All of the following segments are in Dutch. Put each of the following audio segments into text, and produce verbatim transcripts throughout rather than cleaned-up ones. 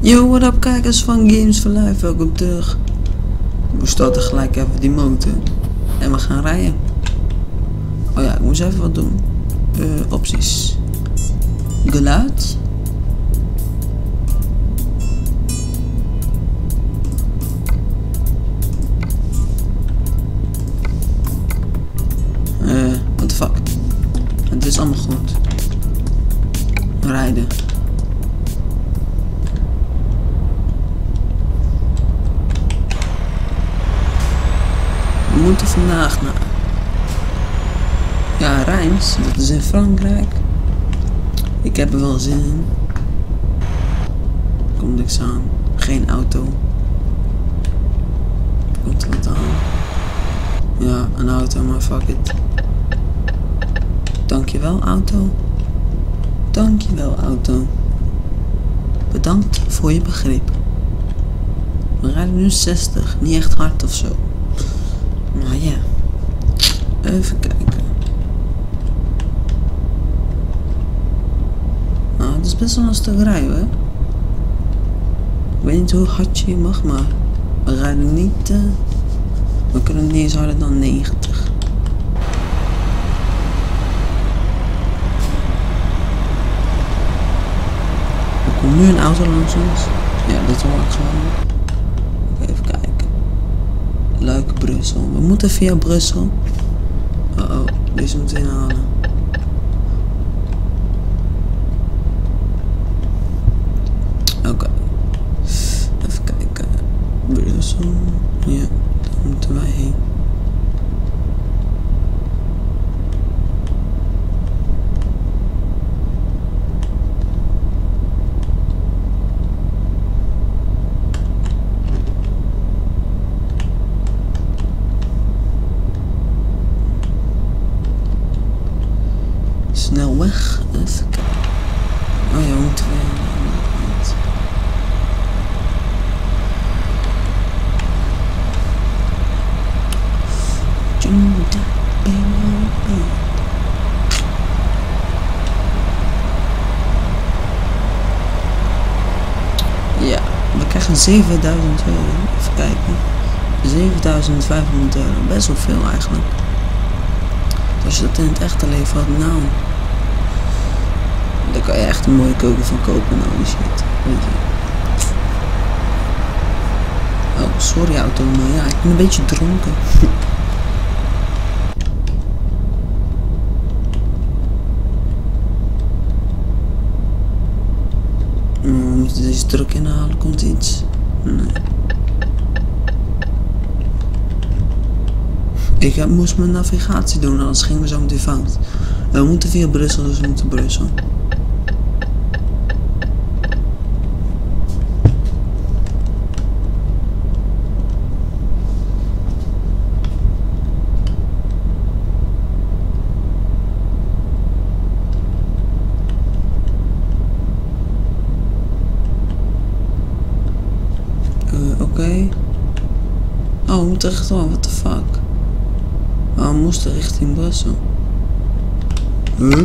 Yo, what up kijkers van Games for Life, welkom terug. We starten gelijk even die motor. En we gaan rijden. Oh ja, ik moest even wat doen. Uh, opties. Geluid. Uh, what the fuck. Het is allemaal goed. Rijden. We moeten vandaag naar... Ja, Reims, dat is in Frankrijk. Ik heb er wel zin in. Komt niks aan. Geen auto. Komt er wat aan? Ja, een auto, maar fuck it. Dankjewel, auto. Dankjewel, auto. Bedankt voor je begrip. We rijden nu zestig, niet echt hard of zo. Maar ja, even kijken. Nou, het is best wel een stuk rijden, hè. Ik weet niet hoe hard je mag, maar we rijden niet, uh, we kunnen niet eens harder dan negentig. Er komt nu een auto langs ons. Ja, dat hoor ik gewoon. Even kijken. Luik, Brussel. We moeten via Brussel. Oh oh, deze moeten we inhalen. Oké. Okay. Even kijken. Brussel. Ja, daar moeten wij heen. Snel weg, even kijken. Oh ja, we moeten weer. Ja, we krijgen zevenduizend euro. Even kijken. zevenduizend vijfhonderd euro. Best wel veel eigenlijk. Als je dat in het echte leven had, nou. Daar kan je echt een mooie keuken van kopen, nou die shit. Weet je. Oh, sorry auto, maar ja, ik ben een beetje dronken. We moeten deze truck inhalen, komt iets? Nee. Ik heb, moest mijn navigatie doen, anders gingen we zo meteen fout. We moeten via Brussel, dus we moeten Brussel. Uh, Oké. Okay. Oh, we moeten echt wel, what the fuck. Oh, we moesten richting Brussel. Huh?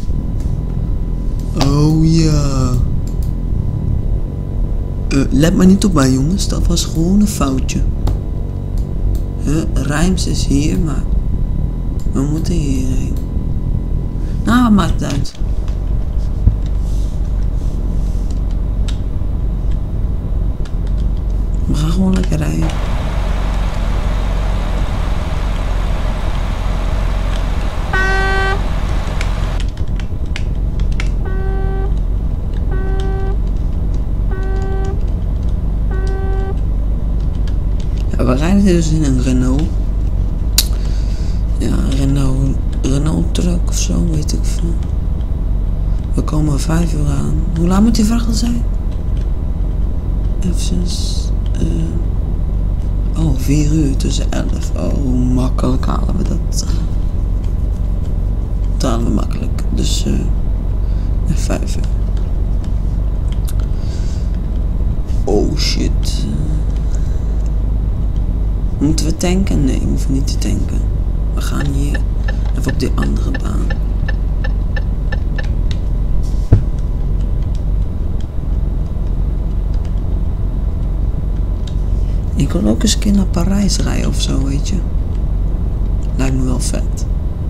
Oh ja. Uh, let maar niet op mij, jongens. Dat was gewoon een foutje. Huh? Reims is hier, maar we moeten hierheen. Nou, wat maakt het uit? We gaan gewoon lekker rijden. We rijden dus in een Renault. Ja, Renault, Renault truck of zo, weet ik veel. We komen vijf uur aan. Hoe laat moet die vracht zijn? Even, uh, oh, vier uur tussen elf. Oh, makkelijk halen we dat. Dat halen we makkelijk. Dus, uh, vijf uur. Oh shit. Moeten we tanken? Nee, we hoeven niet te tanken. We gaan hier even op die andere baan. wil ook eens een keer naar Parijs rijden of zo, weet je. Lijkt me wel vet.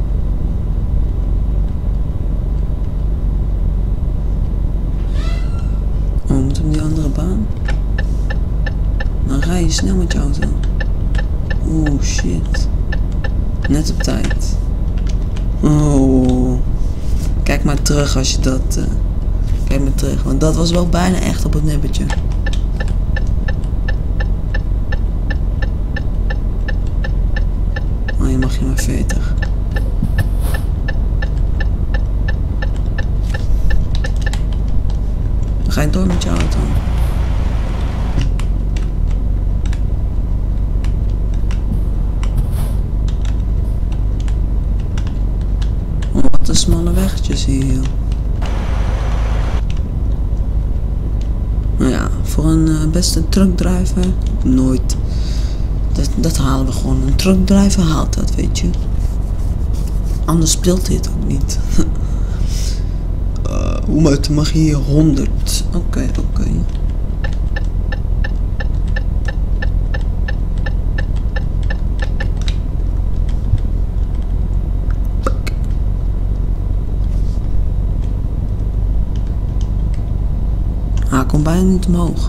Oh, we moeten op die andere baan. Dan rij je snel met je auto. Oeh, shit. Net op tijd. Oh. Kijk maar terug als je dat... Uh, kijk maar terug, want dat was wel bijna echt op het nippertje. Oh, je mag je maar veertig. Dan ga je door met je auto. Oh, wat een smalle weggetjes hier. Nou ja, voor een uh, beste truckdriver, nooit. Dat, dat halen we gewoon. Een truckdriver haalt dat, weet je. Anders speelt hij het ook niet. uh, hoe moet mag hier honderd? Oké, okay, oké. Okay. Hij komt bijna niet omhoog.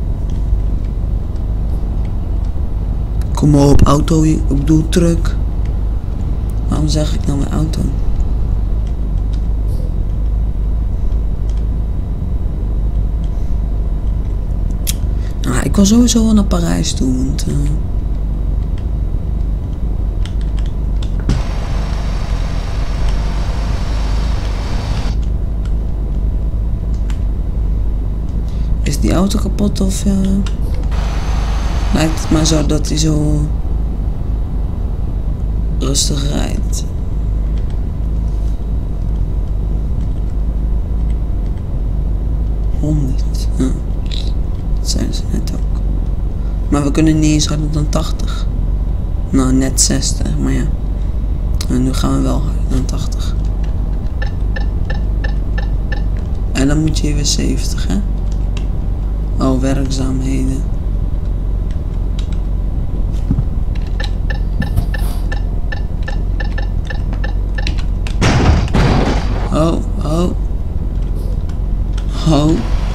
Kom maar op auto, ik bedoel truck. Waarom zeg ik nou mijn auto? Nou, ik wil sowieso wel naar Parijs toe, want... Uh... Is die auto kapot of... Uh... Lijkt het maar zo dat hij zo... rustig rijdt. honderd. Ja. Dat zijn ze net ook. Maar we kunnen niet eens harder dan tachtig. Nou, net zestig, maar ja. En nu gaan we wel harder dan tachtig. En dan moet je hier weer zeventig, hè? Oh, werkzaamheden. Oh, oh. Oh.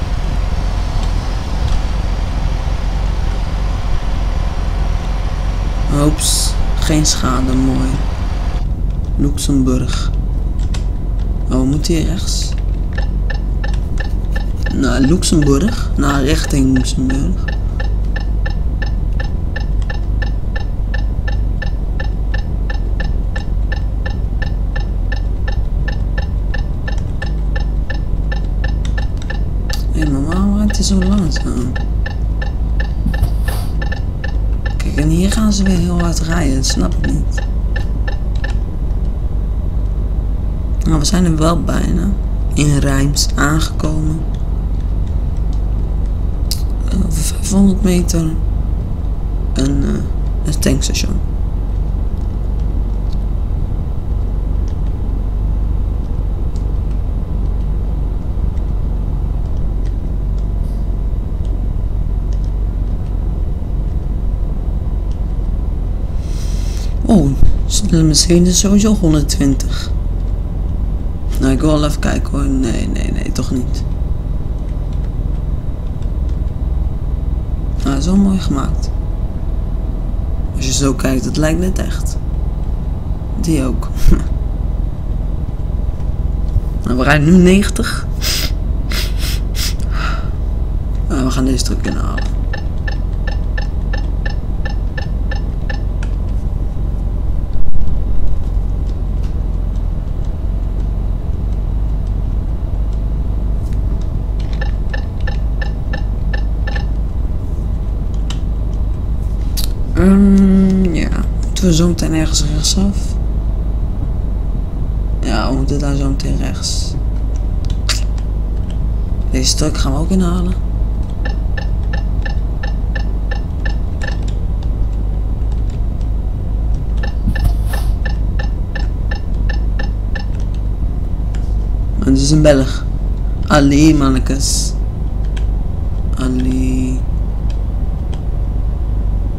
Oeps, geen schade, mooi. Luxemburg. Oh, we moeten hier rechts. Naar Luxemburg, naar richting Luxemburg. Hé, hey, maar waarom rijdt hij zo langzaam? Kijk, en hier gaan ze weer heel hard rijden, dat snap ik niet. Nou, we zijn er wel bijna. In Reims aangekomen. Uh, over vijfhonderd meter. Een, uh, een tankstation. Oh, de Mercedes is sowieso honderdtwintig. Nou, ik wil wel even kijken hoor. Nee, nee, nee, toch niet. Nou, dat is wel mooi gemaakt. Als je zo kijkt, het lijkt net echt. Die ook. Nou, we rijden nu negentig. Nou, we gaan deze truck inhalen. Um, ja, moeten we zo meteen ergens rechtsaf? Ja, we moeten daar zo meteen rechts. Deze truck gaan we ook inhalen. En dit is een Belg. Ali, mannekes. Ali.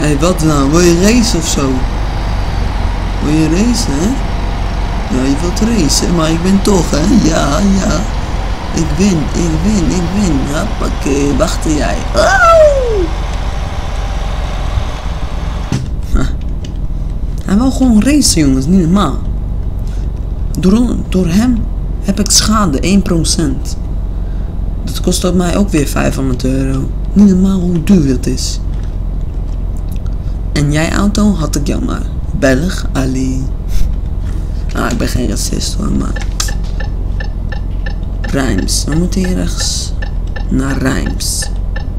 hey, wat nou? Wil je racen of zo? Wil je racen, hè? Ja, je wilt racen, maar ik ben toch, hè? Ja, ja. Ik win, ik win, ik win. Hoppakee, wacht jij. Oh! Huh. Hij wil gewoon racen, jongens, niet normaal. Door, door hem heb ik schade, één procent. Dat kost mij ook weer vijfhonderd euro. Niet normaal hoe duur dat is. En jij auto had ik jou maar. Belg, Ali. Ah, ik ben geen racist hoor, maar... Rijms. We moeten hier rechts naar Rijms.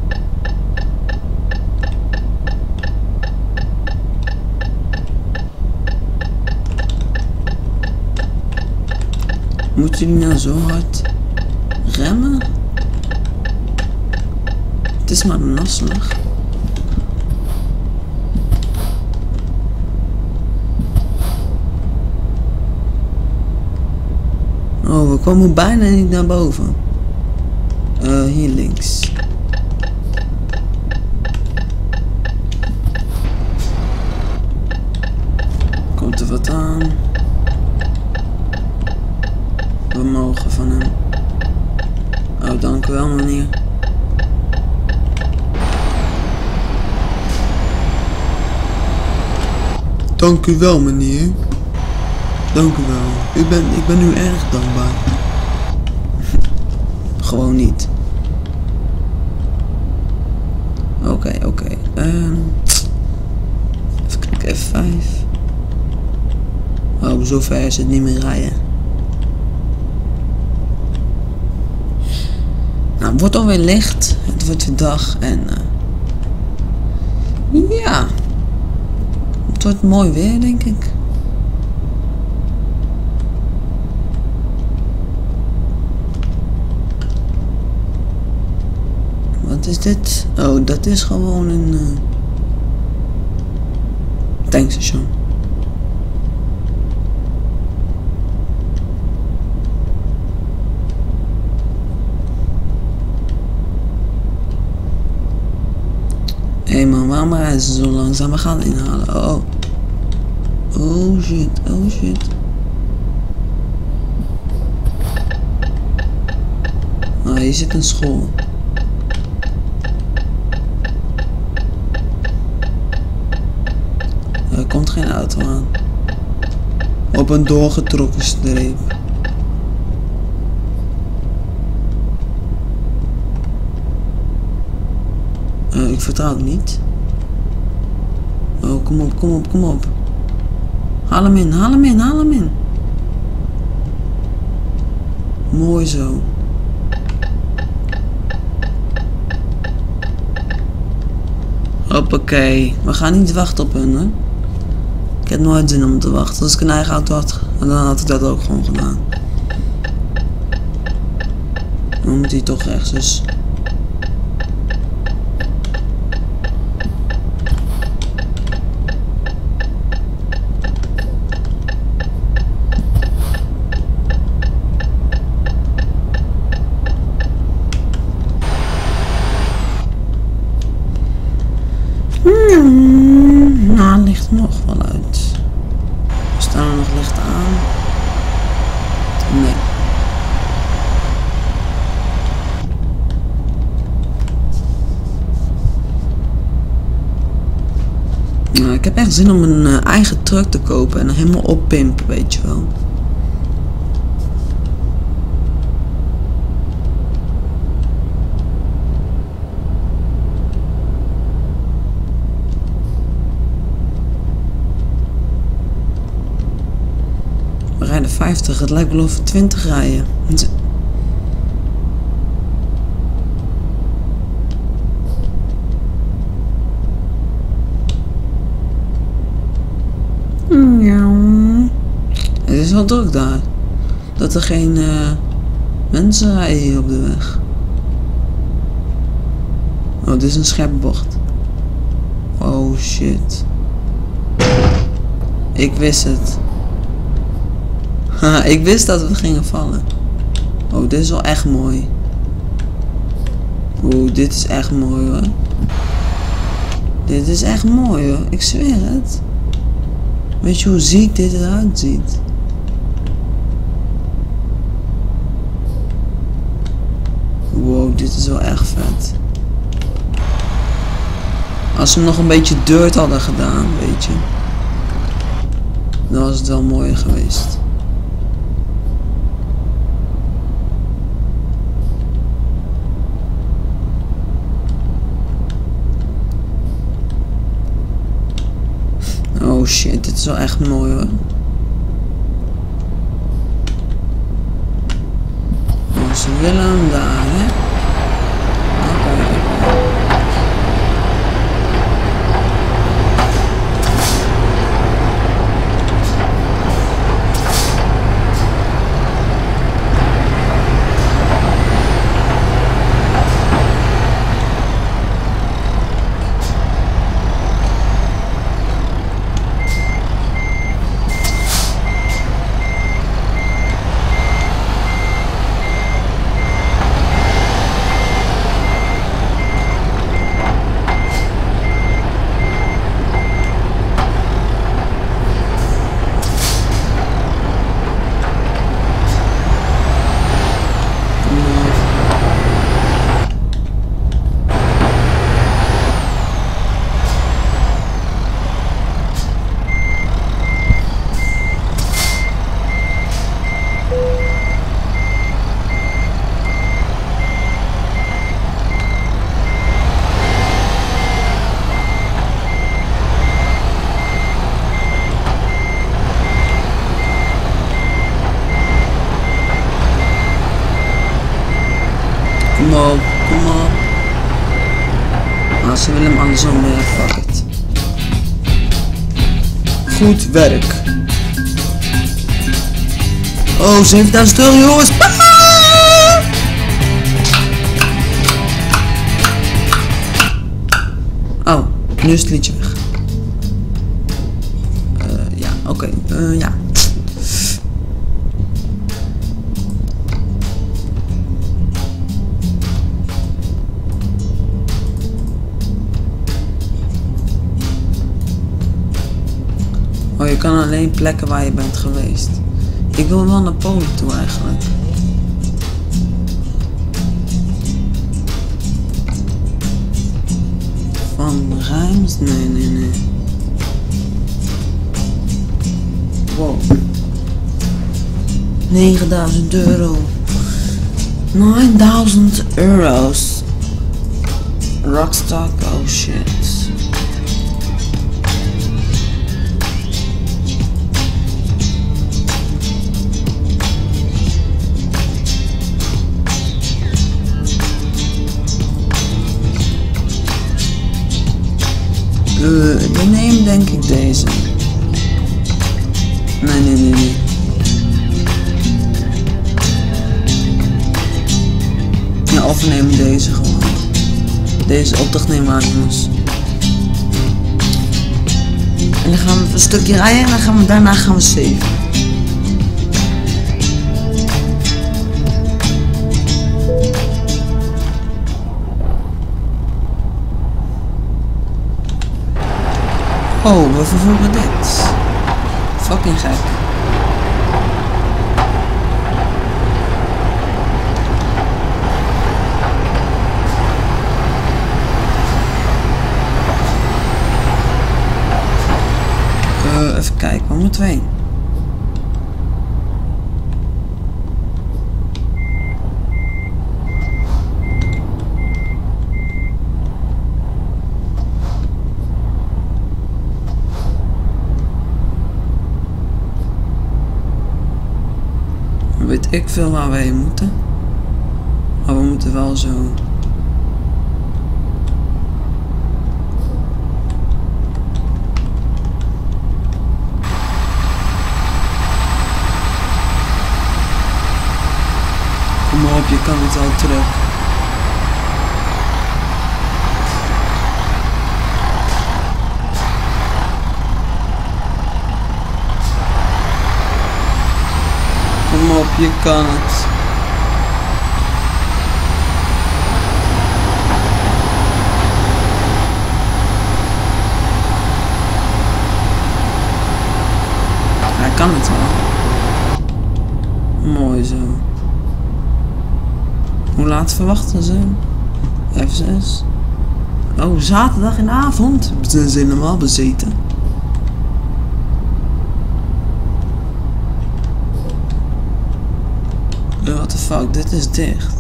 Moeten jullie nou zo hard remmen? Het is maar een nasslag. Oh, we komen bijna niet naar boven. Uh, hier links. Komt er wat aan? We mogen van hem. Oh, dank u wel, meneer. Dank u wel, meneer. Dank u wel. Ik ben, ik ben u erg dankbaar. Gewoon niet. Oké, okay, oké. Okay. Um, even kijken, F vijf. Oh, zover is het niet meer rijden. Nou, het wordt alweer licht. Het wordt weer dag en... Uh, ja. Het wordt mooi weer, denk ik. Wat is dit? Oh, dat is gewoon een uh, tankstation. Hé hey man, waarom rijden ze zo langzaam? We gaan inhalen. Oh, oh. Oh shit, oh shit. Oh, hier zit een school. Er komt geen auto aan. Op een doorgetrokken streep. Uh, ik vertrouw het niet. Oh, kom op, kom op, kom op. Haal hem in, haal hem in, haal hem in. Mooi zo. Hoppakee. We gaan niet wachten op hun, hè. Ik heb nooit zin om te wachten. Als ik een eigen auto had, dan had ik dat ook gewoon gedaan. Dan moet hij toch rechts, dus... Hmm, nou, ligt nog wel uit. Staan er nog licht aan? Nee. Nou, ik heb echt zin om een uh, eigen truck te kopen en helemaal oppimpen, weet je wel. We rijden vijftig, het lijkt wel of we twintig rijden. Ja. Het is wel druk daar. Dat er geen uh, mensen rijden hier op de weg. Oh, dit is een scherpe bocht. Oh shit. Ik wist het. Haha, ik wist dat we gingen vallen. Oh, dit is wel echt mooi. Oeh, dit is echt mooi hoor. Dit is echt mooi hoor, ik zweer het. Weet je hoe ziek dit eruit ziet? Wow, dit is wel echt vet. Als ze hem nog een beetje dirt hadden gedaan, weet je. Dan was het wel mooier geweest. Oh shit, dit is wel echt mooi hoor. Oh, ze willen hem daar, hè? Oké, oké. Kom op, kom op. Ah, ze willen hem andersom weer, fuck it. Goed werk. Oh, zevenduizend euro jongens. Oh, nu is het liedje weg. Uh, ja, oké, okay. uh, ja. Oh, je kan alleen plekken waar je bent geweest. Ik wil wel naar Polen toe eigenlijk. Van Rijms? Nee, nee, nee. Wow. negenduizend euro. negenduizend euro's. Rockstock, oh shit. Uh, ik neem denk ik deze. Nee, nee, nee, nee. Ja, of we nemen deze gewoon. Deze opdracht nemen we aan, jongens. En dan gaan we een stukje rijden en dan gaan we, daarna gaan we saven. Oh, we vervoeren dit. Fucking gek. Uh, even kijken, waar moeten we heen? Weet ik veel waar we heen moeten. Maar we moeten wel zo. Kom maar op, je kan het al terug. Kom op, je kan het. kan het wel. Mooi zo. Hoe laat verwachten ze? F zes. Oh, zaterdag in de avond. Ze zijn helemaal bezeten. What the fuck, dit is dicht.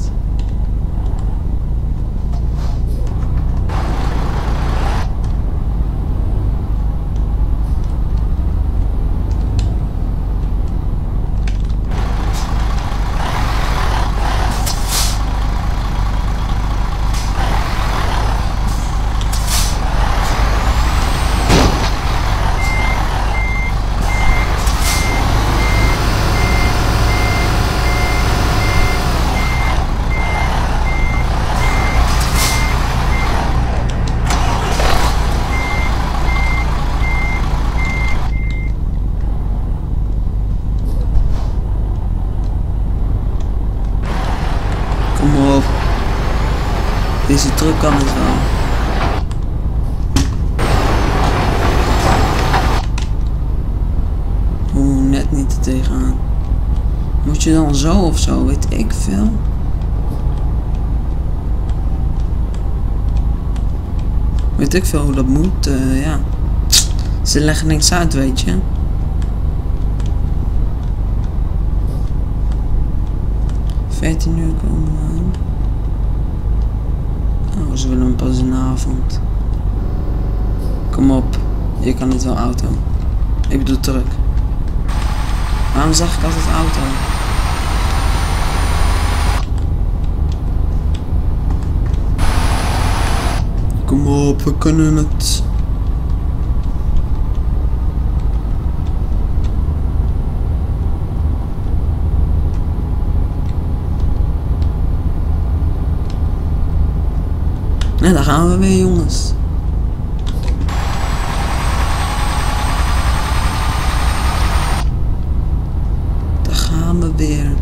Kom op. Deze truck kan het wel. Oeh, net niet er tegenaan. Moet je dan zo of zo, weet ik veel. Weet ik veel hoe dat moet, uh, ja. Ze leggen niks uit, weet je. veertien uur komen we aan. Oh, ze willen hem pas in de avond. Kom op, je kan het wel auto. Ik bedoel truck. Waarom zeg ik altijd auto? Kom op, we kunnen het. En daar gaan we weer, jongens. Daar gaan we weer.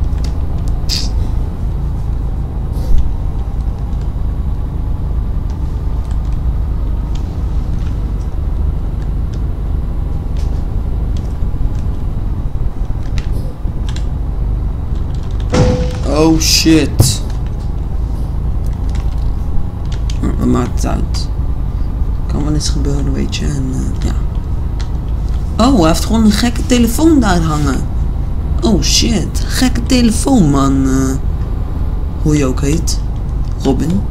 Oh shit. Wat maakt het uit? Kan wel eens gebeuren, weet je. En uh, ja. Oh, hij heeft gewoon een gekke telefoon daar hangen. Oh shit. Gekke telefoon, man. Uh, hoe je ook heet. Robin.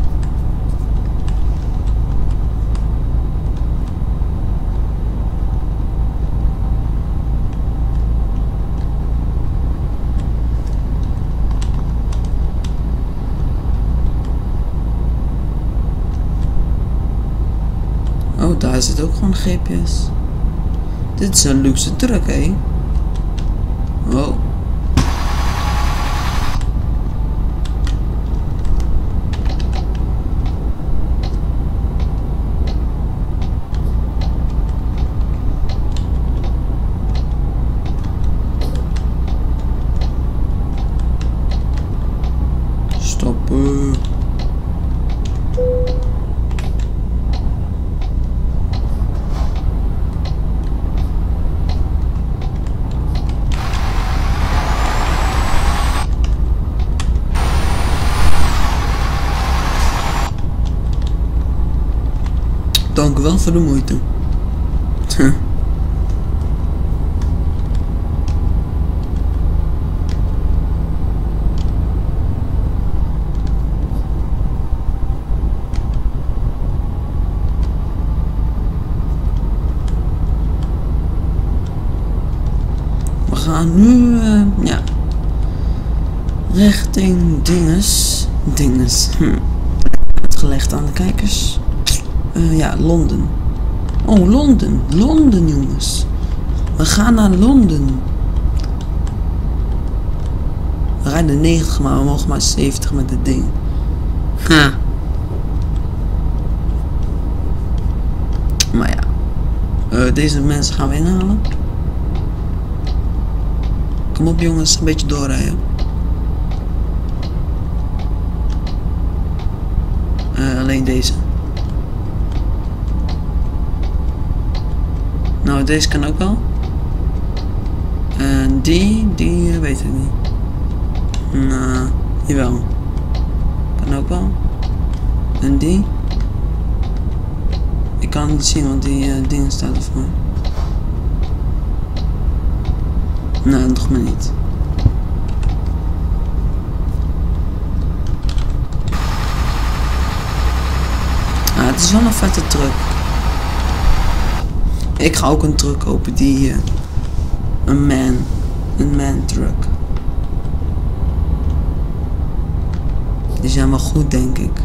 Oh, daar zit ook gewoon een G P S. Dit is een luxe truck, hé. Wow. Stoppen. Dank u wel voor de moeite. Huh. We gaan nu, uh, ja, richting dinges. Dinges. Hm. Uitgelegd aan de kijkers. Uh, ja, Londen. Oh, Londen. Londen, jongens. We gaan naar Londen. We rijden negentig, maar we mogen maar zeventig met dit ding. Ha. Maar ja. Uh, deze mensen gaan we inhalen. Kom op, jongens. Een beetje doorrijden. Uh, alleen deze. Nou, deze kan ook wel. En die, die uh, weet ik niet. Nou, jawel. Kan ook wel. En die. Ik kan het niet zien, want die uh, dingen staan ervoor. Nee, nog maar niet. Ah, het is wel een vette truck. Ik ga ook een truck kopen die uh, een man, een man truck. Die zijn wel goed, denk ik.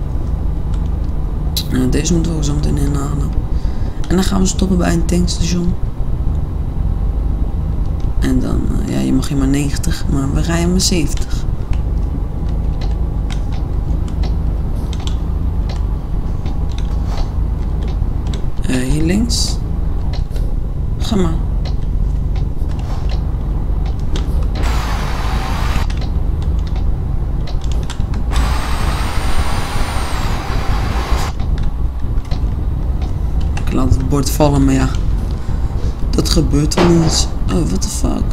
Nou, deze moeten we ook zo meteen inhalen. En dan gaan we stoppen bij een tankstation. En dan, uh, ja, je mag hier maar negentig, maar we rijden maar zeventig. Uh, hier links. Ga maar. Ik laat het bord vallen, maar ja. Dat gebeurt wel eens. Oh, what the fuck.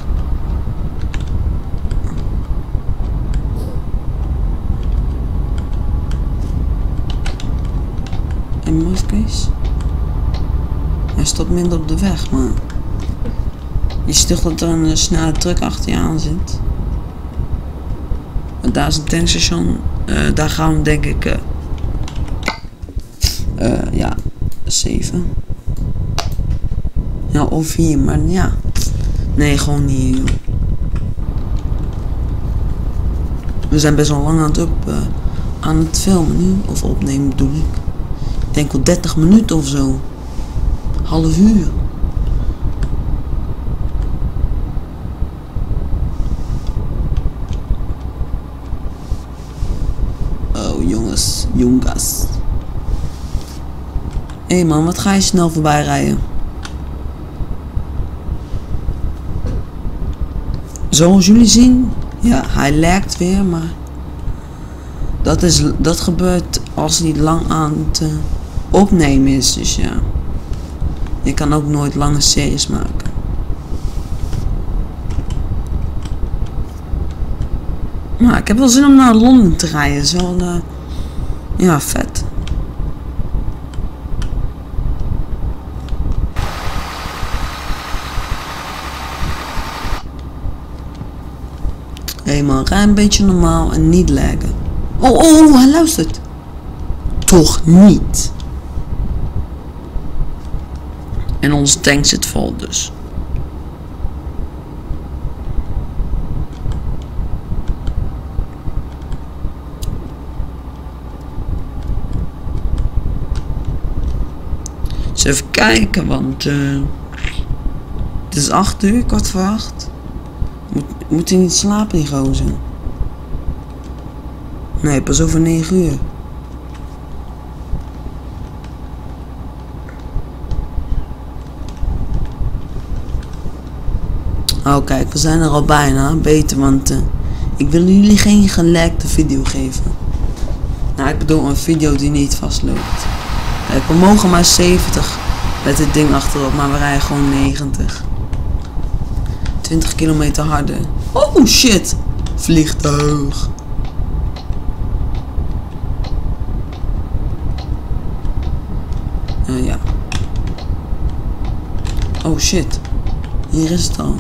En mafkees. Hij stopt minder op de weg, maar je ziet toch dat er een snelle truck achter je aan zit. En daar is een tankstation. Uh, daar gaan we denk ik uh, uh, ja, zeven. Ja, of hier, maar ja. Nee, gewoon niet hier, joh. We zijn best wel lang aan het, op, uh, aan het filmen nu. Of opnemen bedoel ik. Ik denk wel dertig minuten of zo. Half uur. Oh jongens, jongas. Hé hey man, wat ga je snel voorbij rijden? Zoals jullie zien, ja, hij lijkt weer, maar dat, is, dat gebeurt als hij lang aan het uh, opnemen is, dus ja. Je kan ook nooit lange series maken. Maar ik heb wel zin om naar Londen te rijden, is wel, uh, ja, vet. Hé hey man, rij een beetje normaal en niet laggen. Oh, oh, oh, hij luistert. Toch niet. En onze tank zit vol dus. Dus even kijken, want uh, het is acht uur, kwart voor acht. Moet, moet hij niet slapen, die gozer? Nee, pas over negen uur. Oh kijk, we zijn er al bijna, beter, want uh, ik wil jullie geen gelekte video geven. Nou, ik bedoel een video die niet vastloopt. Kijk, we mogen maar zeventig met dit ding achterop, maar we rijden gewoon negentig. twintig kilometer harder. Oh shit, vliegtuig. Uh, ja. Oh shit, hier is het al.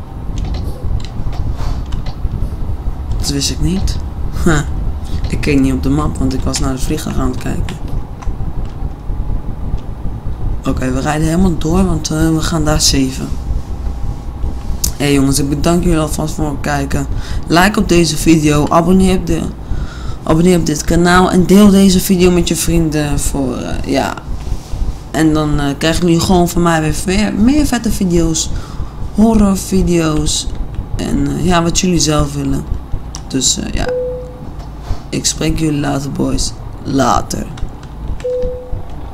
Dat wist ik niet. Huh. Ik keek niet op de map, want ik was naar het vliegtuig aan het kijken. Oké, okay, we rijden helemaal door, want uh, we gaan daar zeven. Hé hey jongens, ik bedank jullie alvast voor het kijken. Like op deze video, abonneer op, de, abonneer op dit kanaal en deel deze video met je vrienden voor, uh, ja. En dan uh, krijgen jullie gewoon van mij weer meer, meer vette video's, horror video's en uh, ja, wat jullie zelf willen. Dus uh, ja, ik spreek jullie later boys, later.